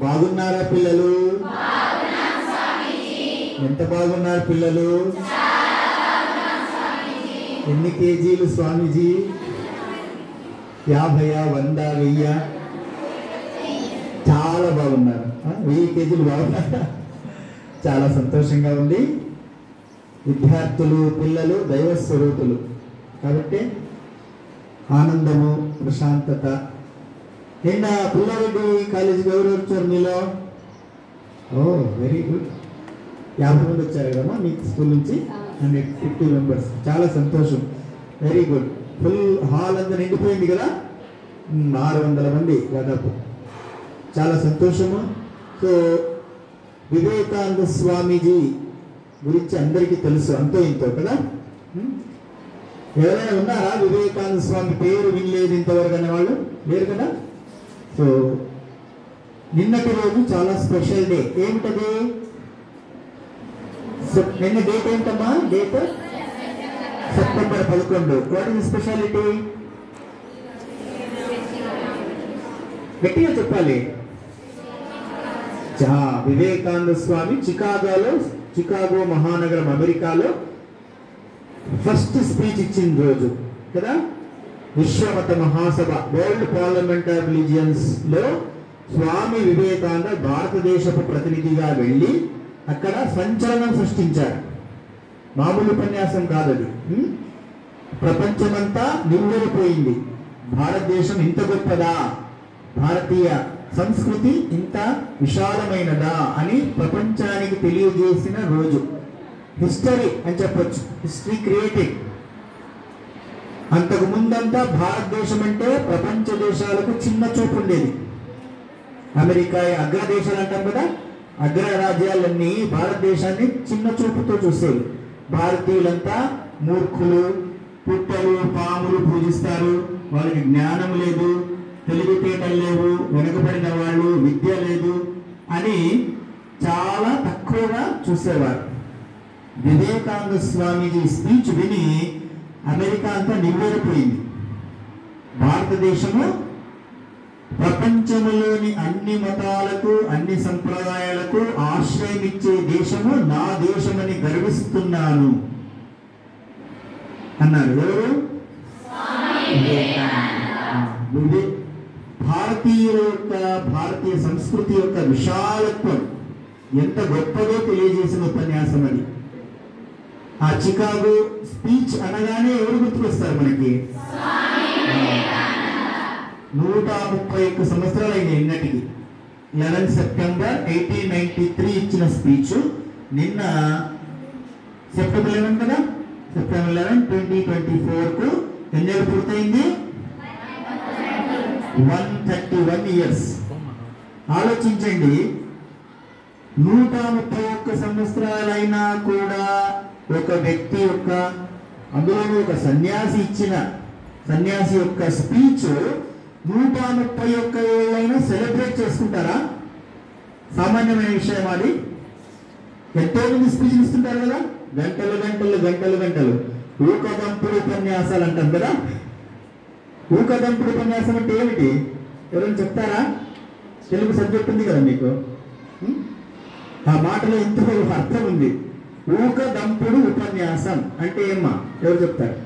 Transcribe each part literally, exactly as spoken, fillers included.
బాగున్నారా పిల్లలు? ఎంత బాగున్నారు పిల్లలు? ఎన్ని కేజీలు స్వామీజీ? యాభైయా, వంద, వెయ్య? చాలా బాగున్నారు. వెయ్యి కేజీలు బాగున్నారు. చాలా సంతోషంగా ఉంది. విద్యార్థులు, పిల్లలు దైవ స్వరూపులు కాబట్టి ఆనందము, ప్రశాంతత. నిన్న పుల్లారెడ్డి కాలేజీకి ఎవరు వచ్చారు మీలో? Oh very good. యాభై మంది వచ్చారు కదా మీ స్కూల్ నుంచి? Hundred fifty members. చాలా సంతోషం. Very good. ఫుల్ హాల్ అంతా నిండిపోయింది కదా, ఆరు వందల మంది దాదాపు. చాలా సంతోషము. సో వివేకానంద స్వామీజీ గురించి అందరికీ తెలుసు, అంతో ఇంతో కదా. ఎవరైనా ఉన్నారా వివేకానంద స్వామి పేరు వినలేదు ఇంతవరకు అనే వాళ్ళు? లేరు కదా. సో నిన్నటి రోజు చాలా స్పెషల్ డే. ఏమిటది? నిన్న డేట్ ఏంటమ్మా? డేట్ సెప్టెంబర్ పదకొండు. What is speciality? గట్టిగా చెప్పాలి. వివేకానంద స్వామి చికాగోలో, చికాగో మహానగరం అమెరికాలో ఫస్ట్ స్పీచ్ ఇచ్చిన రోజు కదా. విశ్వమత మహాసభ, వరల్డ్ పార్లమెంట్ ఆఫ్ రిలీజియన్స్ లో స్వామి వివేకానంద భారతదేశపు ప్రతినిధిగా వెళ్ళి అక్కడ సంచలనం సృష్టించారు. మామూలు ఉపన్యాసం కాదది. ప్రపంచమంతా నివ్వెరపోయింది. భారతదేశం ఇంత గొప్పదా, భారతీయ సంస్కృతి ఇంత విశాలమైనదా అని ప్రపంచానికి తెలియజేసిన రోజు. హిస్టరీ అని చెప్పొచ్చు. History created. అంతకు ముందంతా భారతదేశం అంటే ప్రపంచ దేశాలకు చిన్న చూపు ఉండేది. అమెరికా అగ్రదేశాలు అంటాం కదా, అగ్ర రాజ్యాలన్నీ భారతదేశాన్ని చిన్న చూపుతో చూసేవి. భారతీయులంతా మూర్ఖులు, పుట్టలు, పాములు పూజిస్తారు, వాళ్ళకి జ్ఞానం లేదు, తెలివితేటలు లేవు, వెనుకబడిన వాళ్ళు, విద్య లేదు అని చాలా తక్కువగా చూసేవారు. వివేకానంద స్వామీజీ స్పీచ్ విని అమెరికా అంతా నివ్వెరపోయింది. భారతదేశము ప్రపంచంలోని అన్ని మతాలకు, అన్ని సంప్రదాయాలకు ఆశ్రయం ఇచ్చే దేశము నా దేశమని గర్విస్తున్నాను అన్నారు. ఎవరు? భారతీయుల యొక్క, భారతీయ సంస్కృతి యొక్క విశాలత్వం ఎంత గొప్పదో తెలియజేసిన ఉపన్యాసం అది. ఆ చికాగో స్పీచ్ అనగానే ఎవరు గుర్తుకొస్తారు మనకి? నూట ముప్పై ఒక్క సంవత్సరాలు అయింది నిన్నటికి. Eleven September eighteen ninety three ఇచ్చిన స్పీచ్ నిన్న సెప్టెంబర్ లెవెన్ కదా, September eleven twenty twenty four కు ఎన్నేళ్ళు పూర్తయింది? One thirty one years. ఆలోచించండి, నూట ముప్పై ఒక్క సంవత్సరాలైనా కూడా ఒక వ్యక్తి యొక్క, అందులోనూ ఒక సన్యాసి ఇచ్చిన సన్యాసి యొక్క స్పీచ్ నూట ముప్పై ఒక్క ఏళ్ళైనా సెలబ్రేట్ చేసుకుంటారా? సామాన్యమైన విషయం అది. ఎంతో మంది స్పీచ్ ఇస్తుంటారు కదా, గంటలు గంటలు గంటలు గంటలు. ఊకదంపుడు ఉపన్యాసాలు అంటాం కదా. ఊకదంపుడు ఉపన్యాసం అంటే ఏమిటి? ఎవరైనా చెప్తారా? తెలుగు సబ్జెక్ట్ ఉంది కదా మీకు, ఆ మాటలో ఎంతో అర్థం ఉంది. ఊకదంపుడు ఉపన్యాసం అంటే ఏమ్మా? ఎవరు చెప్తారు?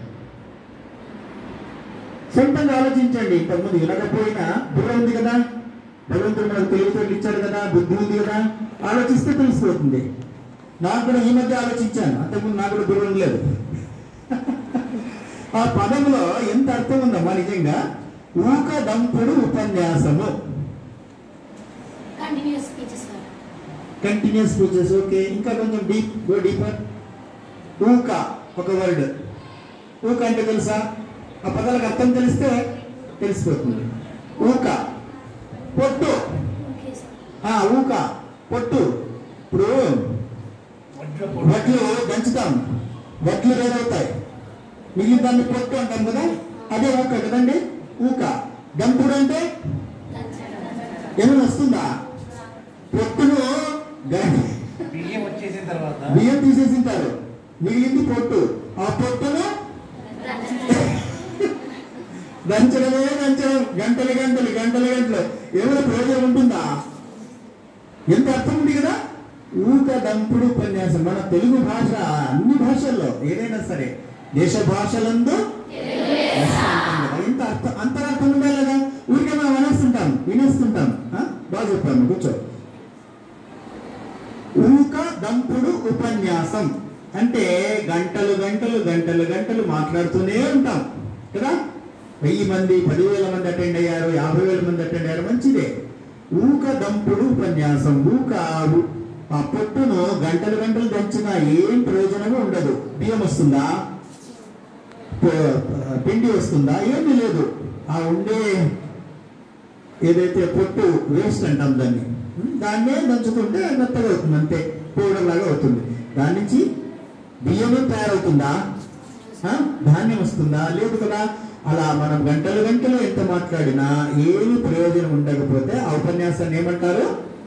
సొంతంగా ఆలోచించండి. ఇంతకుముందు వినకపోయినా బుర్ర ఉంది కదా, భగవంతుడు మనకు తెలివితేటలు ఇచ్చాడు కదా, బుద్ధి ఉంది కదా, ఆలోచిస్తే తెలిసిపోతుంది. నాకు కూడా ఈ మధ్య ఆలోచించాను, అంతకుముందు నాకు కూడా బుర్ర ఉండలేదు. ఆ పదంలో ఎంత అర్థం ఉందమ్మా నిజంగా. ఊకదంపుడు ఉపన్యాసము, కంటిన్యూస్ స్పీచెస్. ఓకే, ఇంకా కొంచెం డీప్, గో డీపర్. ఊక ఒక వర్డ్. ఊక అంటే తెలుసా? ఆ పదాలకు అర్థం తెలిస్తే తెలిసిపోతుంది. ఊక పొట్టు. ఊక పొట్టు. ఇప్పుడు వడ్లు దంచుతాం, వడ్లు వేరవుతాయి, మిగిలిన దాన్ని పొట్టు అంటాం కదా, అదే ఊక కదండి. ఊక. దంపుడు అంటే ఏమైనా వస్తుందా? పొట్టును బియ్యం వచ్చేసిన తర్వాత బియ్యం తీసేసింటారు, మిగిలింది పొట్టు. ఆ పొట్టును దంచడమే దంచడం, గంటలు గంటలు గంటలు గంటలు. ఏమైనా ప్రయోజనం ఉంటుందా? ఎంత అర్థం ఉంది కదా. ఊక దంపుడు ఉపన్యాసం. మన తెలుగు భాష అన్ని భాషల్లో ఏదైనా సరే దేశ భాషలందు ఇంత అర్థం అంతరార్థం ఉందా లేదా? ఊరికే మనం వినేస్తుంటాం వినేస్తుంటాం బాగా చెప్పాను. కూర్చో. ఊక దంపుడు ఉపన్యాసం అంటే గంటలు గంటలు గంటలు గంటలు మాట్లాడుతూనే ఉంటాం కదా. వెయ్యి మంది పదివేల మంది అటెండ్ అయ్యారు, యాభై వేల మంది అటెండ్ అయ్యారు, మంచిదే. ఊక దంపుడు ఉపన్యాసం. ఊక ఆ పొట్టును గంటలు గంటలు దంచినా ఏం ప్రయోజనము ఉండదు. బియ్యం వస్తుందా, పిండి వస్తుందా? ఏమీ లేదు. ఆ ఉండే ఏదైతే పొట్టు వేస్ట్ అంటాం దాన్ని, దాన్నే దంచుకుంటే మెత్తగా అవుతుంది, అంతే పౌడర్ లాగా అవుతుంది. దాని నుంచి బియ్యమే తయారవుతుందా? ధాన్యం వస్తుందా? లేదు కదా. అలా మనం గంటలు గంటలు ఎంత మాట్లాడినా ఏమి ప్రయోజనం ఉండకపోతే ఆ ఉపన్యాసాన్ని ఏమంటారు?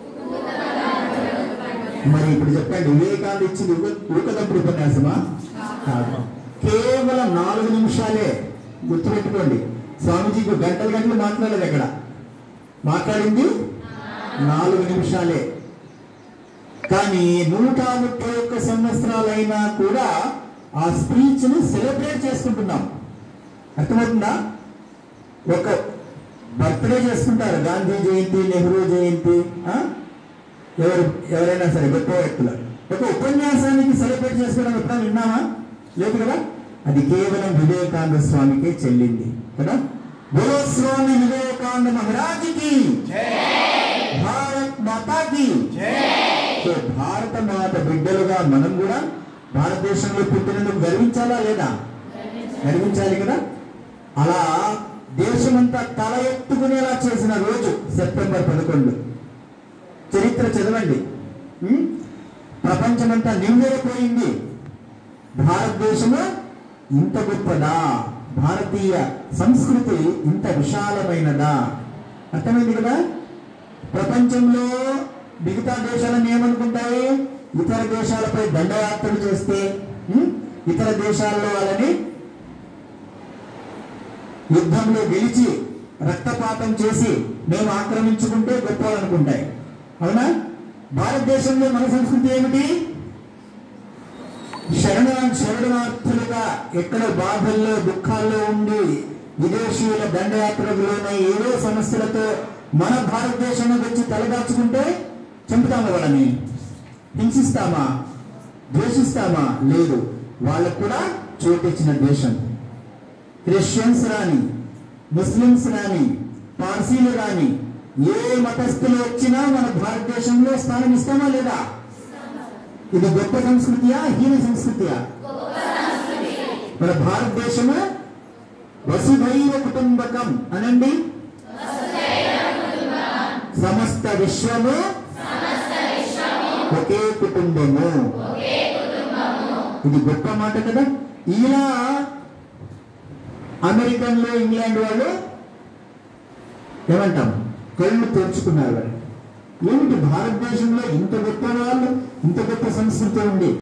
మరి ఇప్పుడు చెప్పండి, వివేకానంద ఇచ్చింది ఊకదంపుడు ఉపన్యాసమా? కాదు. కేవలం నాలుగు నిమిషాలే. గుర్తుపెట్టుకోండి, స్వామీజీకి గంటలు గంటలు మాట్లాడలేదు. ఎక్కడ మాట్లాడింది? నాలుగు నిమిషాలే. కానీ నూట ముప్పై ఒక్క సంవత్సరాలైనా కూడా ఆ స్పీచ్ ను సెలబ్రేట్ చేసుకుంటున్నాం. అర్థమవుతుందా? ఒక బర్త్డే చేసుకుంటారు, గాంధీ జయంతి, నెహ్రూ జయంతి, ఎవరు ఎవరైనా సరే గొప్ప వ్యక్తులు. ఒక ఉపన్యాసానికి సెలబ్రేట్ చేసుకోవడం ఎప్పుడైనా విన్నామా? లేదు కదా. అది కేవలం వివేకానంద స్వామికే చెల్లింది కదా. బోలో స్వామి వివేకానంద మహారాజుకి, భారత్ మాతాకి. సో భారత మాత బిడ్డలుగా మనం కూడా భారతదేశంలో పుట్టినందుకు గర్వించాలా లేదా? గర్వించాలి కదా. అలా దేశమంతా తల ఎత్తుకునేలా చేసిన రోజు సెప్టెంబర్ పదకొండు. చరిత్ర చదవండి. ప్రపంచమంతా నిండిపోయింది. భారతదేశము ఇంత గొప్పదా? భారతీయ సంస్కృతి ఇంత విశాలమైనదా? అర్థమైంది కదా. ప్రపంచంలో మిగతా దేశాలను ఏమనుకుంటాయి? ఇతర దేశాలపై దండయాత్రలు చేస్తే, ఇతర దేశాల్లో వాళ్ళని యుద్ధంలో గెలిచి రక్తపాతం చేసి మేము ఆక్రమించుకుంటే గొప్ప అనుకుంటాయి. అవునా? భారతదేశంలో మన సంస్కృతి ఏమిటి? శరణ శరణార్థులుగా ఎక్కడ బాధల్లో దుఃఖాల్లో ఉండి విదేశీయుల దండయాత్రలోనే ఏదో సమస్యలతో మన భారతదేశంలో వచ్చి తలదాచుకుంటే చంపుతామా? వాళ్ళని హింసిస్తామా? ద్వేషిస్తామా? లేదు. వాళ్ళకు కూడా చోటిచ్చిన దేశం. క్రిస్టియన్స్ రాని, ముస్లిమ్స్ రాని, పార్సీలు రాని, ఏ మతస్థులు వచ్చినా మన భారతదేశంలో స్థానం ఇస్తామా లేదా? ఇది గొప్ప సంస్కృతియా, హీన సంస్కృతియా? మన భారతదేశము వసుధైవ కుటుంబకం అనండి. సమస్త విశ్వము ఒకే కుటుంబము. ఇది గొప్ప మాట కదా. ఇలా అమెరికన్లో ఇంగ్లాండ్ వాళ్ళు ఏమంటాం, కళ్ళు తెరుచుకున్నారు. ఏమిటి భారతదేశంలో ఇంత గొప్ప వాళ్ళు, ఇంత గొప్ప సంస్కృతి ఉంది.